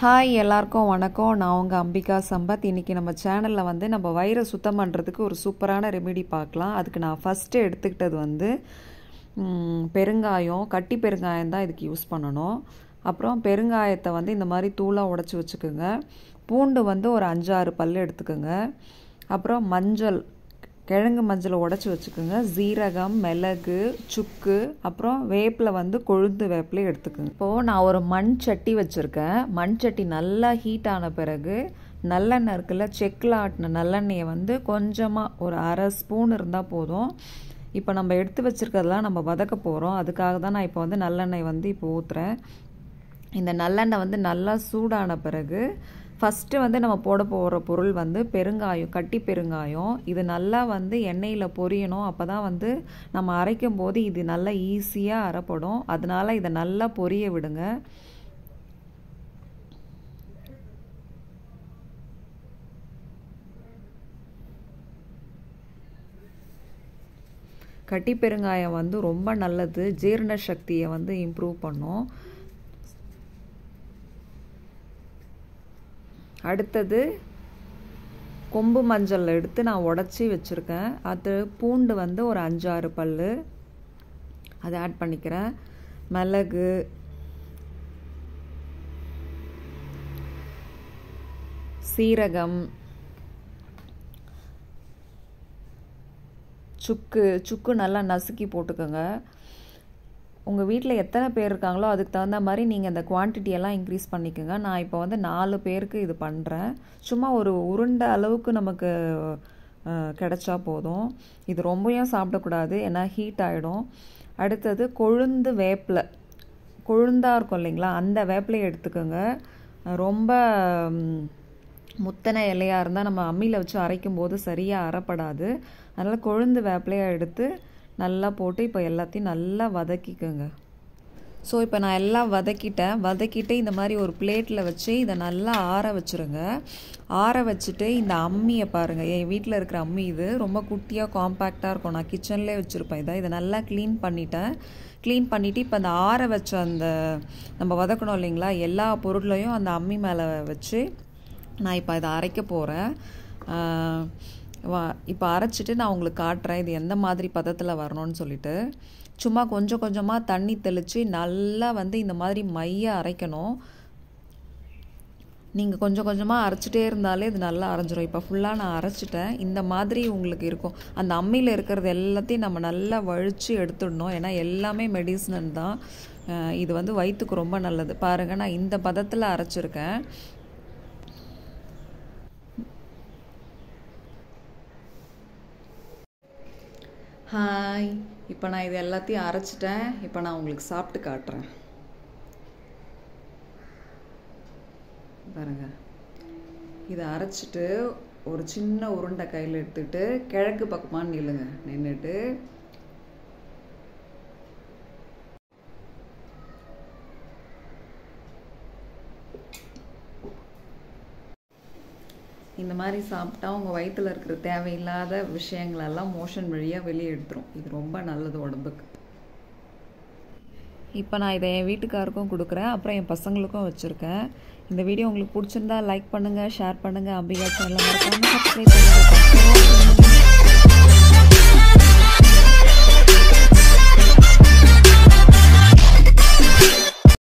Hi எல்லாருக்கும் வணக்கம். நான் உங்கள் அம்பிகா சம்பத். இன்றைக்கி நம்ம சேனலில் வந்து நம்ம வயிறை சுத்தம் பண்ணுறதுக்கு ஒரு சூப்பரான ரெமெடி பார்க்கலாம். அதுக்கு நான் ஃபஸ்ட்டு எடுத்துக்கிட்டது வந்து பெருங்காயம், கட்டி பெருங்காயம் தான் இதுக்கு யூஸ் பண்ணணும். அப்புறம் பெருங்காயத்தை வந்து இந்த மாதிரி தூளாக உடச்சி வச்சுக்கோங்க. பூண்டு வந்து ஒரு 5-6 பல் எடுத்துக்கோங்க. அப்புறம் மஞ்சள், கிழங்கு மஞ்சளை உடச்சி வச்சுக்கோங்க. ஜீரகம், மிளகு, சுக்கு, அப்புறம் வேப்பிலை வந்து கொழுந்து வேப்பிலை எடுத்துக்கோங்க. இப்போது நான் ஒரு மண் சட்டி வச்சுருக்கேன். மண் சட்டி நல்லா ஹீட் ஆன பிறகு நல்லெண்ணெய் இருக்குல்ல, செக்கில் ஆட்டின நல்லெண்ணெயை வந்து கொஞ்சமாக ஒரு 1/2 ஸ்பூன் இருந்தால் போதும். இப்போ நம்ம எடுத்து வச்சுருக்கிறதெல்லாம் நம்ம வதக்க போகிறோம். அதுக்காக தான் நான் இப்போ வந்து நல்லெண்ணெய் வந்து இப்போ ஊற்றுறேன். இந்த நல்லெண்ணெய் வந்து நல்லா சூடான பிறகு ஃபஸ்ட்டு வந்து நம்ம போட போகிற பொருள் வந்து பெருங்காயம், கட்டி பெருங்காயம். இது நல்லா வந்து எண்ணெயில் பொரியணும். அப்போ தான் வந்து நம்ம அரைக்கும் போது இது நல்லா ஈஸியாக அரைப்படும். அதனால் இதை நல்லா பொரிய விடுங்க. கட்டி பெருங்காயம் வந்து ரொம்ப நல்லது, ஜீரண சக்தியை வந்து இம்ப்ரூவ் பண்ணும். அடுத்தது கொம்பு மஞ்சள் எடுத்து நான் உடச்சி வச்சுருக்கேன். அது பூண்டு வந்து ஒரு 5-6 பல் அதை ஆட் பண்ணிக்கிறேன். மிளகு, சீரகம், சுக்கு நல்லா நசுக்கி போட்டுக்கோங்க. உங்கள் வீட்டில் எத்தனை பேர் இருக்காங்களோ அதுக்கு தகுந்த மாதிரி நீங்கள் அந்த குவான்டிட்டியெல்லாம் இன்க்ரீஸ் பண்ணிக்கோங்க. நான் இப்போ வந்து 4 பேருக்கு இது பண்ணுறேன். சும்மா ஒரு உருண்டை அளவுக்கு நமக்கு கிடைச்சா போதும். இது ரொம்பவும் சாப்பிடக்கூடாது, ஏன்னா ஹீட் ஆகிடும். அடுத்தது கொழுந்து வேப்பிலை, கொழுந்தாக இருக்கும் இல்லைங்களா, அந்த வேப்பிலையை எடுத்துக்கோங்க. ரொம்ப முத்தனை இலையாக இருந்தால் நம்ம அம்மியில் வச்சு அரைக்கும் போது சரியாக அரைப்படாது. அதனால் கொழுந்து வேப்பிலையாக எடுத்து நல்லா போட்டு இப்போ எல்லாத்தையும் நல்லா வதக்கிக்கோங்க. ஸோ இப்போ நான் எல்லாம் வதக்கிட்டு இந்த மாதிரி ஒரு பிளேட்டில் வச்சு இதை நல்லா ஆற வச்சுருங்க. ஆற வச்சுட்டு இந்த அம்மியை பாருங்கள், என் வீட்டில் இருக்கிற அம்மி இது ரொம்ப குட்டியாக காம்பேக்டாக இருக்கும். நான் கிச்சன்லேயே வச்சுருப்பேன். இதை நல்லா க்ளீன் பண்ணிவிட்டு இப்போ அந்த ஆற வச்ச அந்த நம்ம வதக்கணும் இல்லைங்களா, எல்லா பொருளையும் அந்த அம்மி மேலே வச்சு நான் இப்போ இதை அரைக்க போகிறேன். இப்போ அரைச்சிட்டு நான் உங்களுக்கு காட்டுறேன் இது எந்த மாதிரி பதத்தில் வரணும்னு சொல்லிட்டு. சும்மா கொஞ்சம் கொஞ்சமாக தண்ணி தெளித்து நல்லா வந்து இந்த மாதிரி மைய அரைக்கணும். நீங்கள் கொஞ்சம் கொஞ்சமாக அரைச்சிட்டே இருந்தாலே இது நல்லா அரைஞ்சிரும். இப்போ ஃபுல்லாக நான் அரைச்சிட்டேன். இந்த மாதிரி உங்களுக்கு இருக்கும். அந்த அம்மியில் இருக்கிறது எல்லாத்தையும் நம்ம நல்லா வழித்து எடுத்துடணும். ஏன்னா எல்லாமே மெடிசன் தான். இது வந்து வயிற்றுக்கு ரொம்ப நல்லது. பாருங்கள், நான் இந்த பதத்தில் அரைச்சிருக்கேன். ஹாய், இப்போ நான் இது எல்லாத்தையும் அரைச்சிட்டேன். இப்போ நான் உங்களுக்கு சாப்பிட்டு காட்டுறேன். பாருங்க, இதை அரைச்சிட்டு ஒரு சின்ன உருண்டை கையில் எடுத்துக்கிட்டு கிழக்கு பக்கமாக நின்றுட்டு இந்த மாதிரி சாப்பிட்டா உங்கள் வயிற்றில் இருக்கிற தேவையில்லாத விஷயங்களெல்லாம் மோஷன் வழியாக வெளியே எடுத்துரும். இது ரொம்ப நல்லது உடம்புக்கு. இப்போ நான் இதை என் வீட்டுக்காருக்கும் கொடுக்குறேன், அப்புறம் என் பசங்களுக்கும் வச்சுருக்கேன். இந்த வீடியோ உங்களுக்கு பிடிச்சிருந்தா லைக் பண்ணுங்கள், ஷேர் பண்ணுங்கள். அம்பிகா சேனலை மறக்காம சப்ஸ்கிரைப் பண்ணுங்கள்.